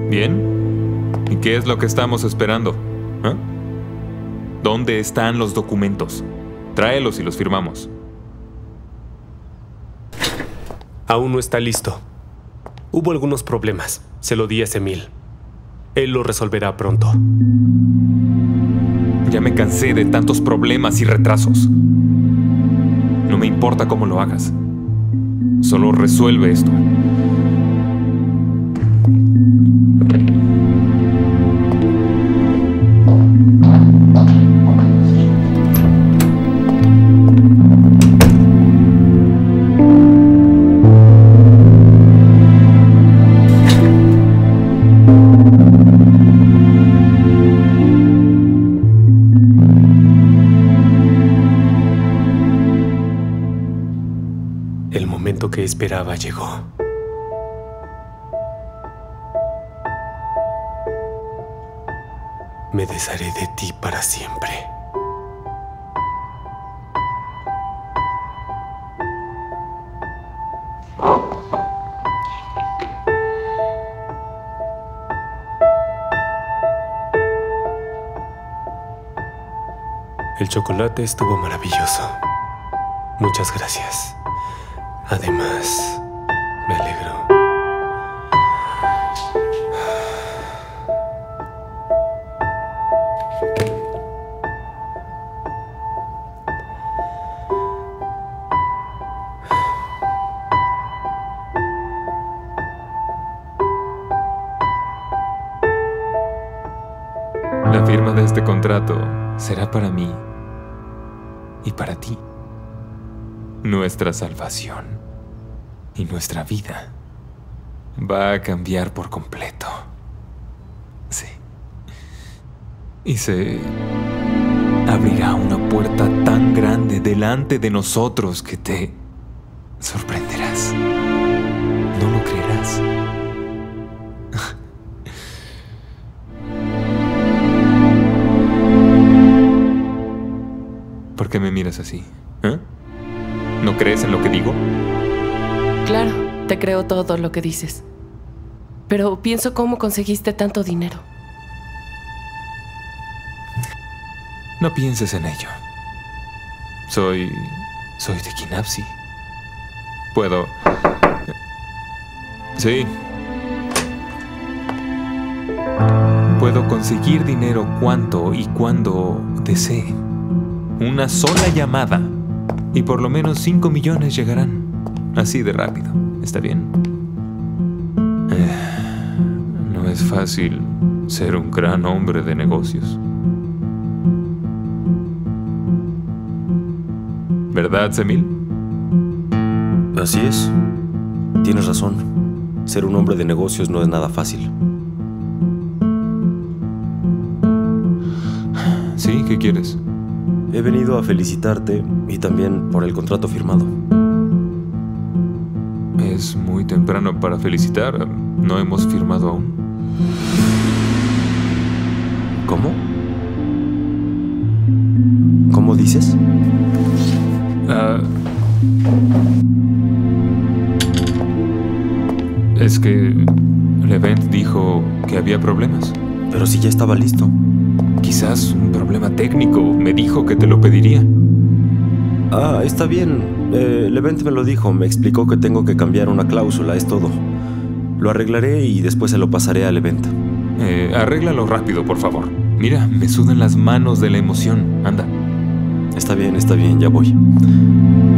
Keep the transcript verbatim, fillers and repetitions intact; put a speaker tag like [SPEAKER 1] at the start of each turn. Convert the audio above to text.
[SPEAKER 1] Bien. ¿Y qué es lo que estamos esperando? ¿Ah? ¿Dónde están los documentos? Tráelos y los firmamos.
[SPEAKER 2] Aún no está listo. Hubo algunos problemas. Se lo di a Semil. Él lo resolverá pronto.
[SPEAKER 1] Ya me cansé de tantos problemas y retrasos. No me importa cómo lo hagas. Solo resuelve esto.
[SPEAKER 2] El momento que esperaba llegó. Me desharé de ti para siempre. El chocolate estuvo maravilloso. Muchas gracias. Además, me alegro.
[SPEAKER 1] La firma de este contrato será para mí y para ti. Nuestra salvación y nuestra vida va a cambiar por completo. Sí. Y se abrirá una puerta tan grande delante de nosotros que te sorprenderás. No lo creerás. ¿Por qué me miras así? ¿Eh? ¿No crees en lo que digo?
[SPEAKER 3] Claro, te creo todo lo que dices. Pero pienso cómo conseguiste tanto dinero.
[SPEAKER 1] No pienses en ello. Soy... soy de Kinapsi. Puedo... Sí. Puedo conseguir dinero cuanto y cuando desee. Una sola llamada y por lo menos cinco millones llegarán. Así de rápido. ¿Está bien? Eh, no es fácil ser un gran hombre de negocios. ¿Verdad, Semil?
[SPEAKER 4] Así es. Tienes razón. Ser un hombre de negocios no es nada fácil.
[SPEAKER 1] ¿Sí? ¿Qué quieres?
[SPEAKER 4] He venido a felicitarte y también por el contrato firmado.
[SPEAKER 1] Es muy temprano para felicitar. No hemos firmado aún.
[SPEAKER 4] ¿Cómo? ¿Cómo dices?
[SPEAKER 1] Uh, es que Levent dijo que había problemas.
[SPEAKER 4] Pero si ya estaba listo.
[SPEAKER 1] Quizás un problema técnico. Me dijo que te lo pediría.
[SPEAKER 4] Ah, está bien. Eh, Levent me lo dijo. Me explicó que tengo que cambiar una cláusula, es todo. Lo arreglaré y después se lo pasaré a Levent.
[SPEAKER 1] Eh, arréglalo rápido, por favor. Mira, me sudan las manos de la emoción. Anda.
[SPEAKER 4] Está bien, está bien, ya voy.